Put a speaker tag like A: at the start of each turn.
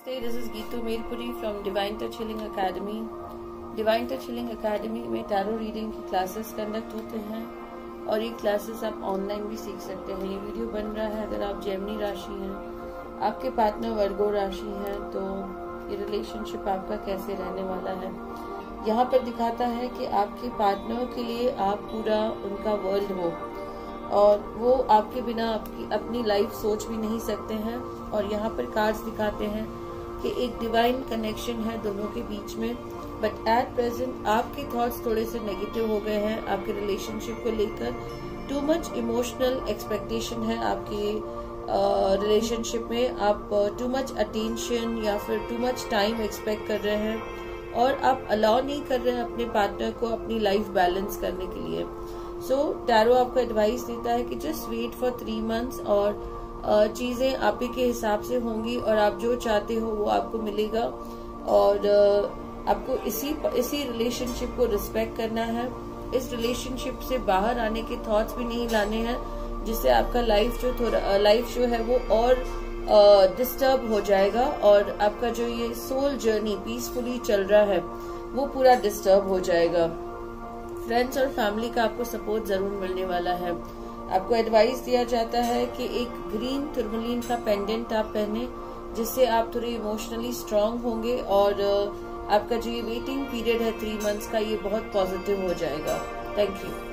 A: Namaste, this is Gitu Mirpuri from Divine Touch Healing Academy. Divine Touch Healing Academy में tarot reading की classes conduct होते हैं और ये क्लासेस आप ऑनलाइन भी सीख सकते हैं। ये वीडियो बन रहा है अगर आप जेमिनी राशि हैं, आपके पार्टनर वर्गो राशि हैं, तो ये रिलेशनशिप आपका कैसे रहने वाला है। यहाँ पर दिखाता है कि आपके पार्टनर के लिए आप पूरा उनका वर्ल्ड हो और वो आपके बिना अपनी लाइफ सोच भी नहीं सकते हैं। और यहाँ पर कार्ड्स दिखाते हैं कि एक डिवाइन कनेक्शन है दोनों के बीच में, बट एट प्रेजेंट आपके थॉट्स थोड़े से नेगेटिव हो गए हैं आपके रिलेशनशिप को लेकर। टू मच इमोशनल एक्सपेक्टेशन है आपकी रिलेशनशिप में। आप टू मच अटेंशन या फिर टू मच टाइम एक्सपेक्ट कर रहे हैं और आप अलाउ नहीं कर रहे हैं अपने पार्टनर को अपनी लाइफ बैलेंस करने के लिए। सो टैरो आपको एडवाइस देता है कि जस्ट वेट फॉर 3 months और चीजें आप ही के हिसाब से होंगी और आप जो चाहते हो वो आपको मिलेगा। और आपको इसी रिलेशनशिप को रिस्पेक्ट करना है। इस रिलेशनशिप से बाहर आने के थॉट्स भी नहीं लाने हैं, जिससे आपका लाइफ जो है वो और डिस्टर्ब हो जाएगा और आपका जो ये सोल जर्नी पीसफुली चल रहा है वो पूरा डिस्टर्ब हो जाएगा। फ्रेंड्स और फैमिली का आपको सपोर्ट जरूर मिलने वाला है। आपको एडवाइस दिया जाता है कि एक ग्रीन टुर्मलिन का पेंडेंट आप पहने, जिससे आप थोड़े इमोशनली स्ट्रांग होंगे और आपका जो ये वेटिंग पीरियड है 3 months का, ये बहुत पॉजिटिव हो जाएगा। Thank you.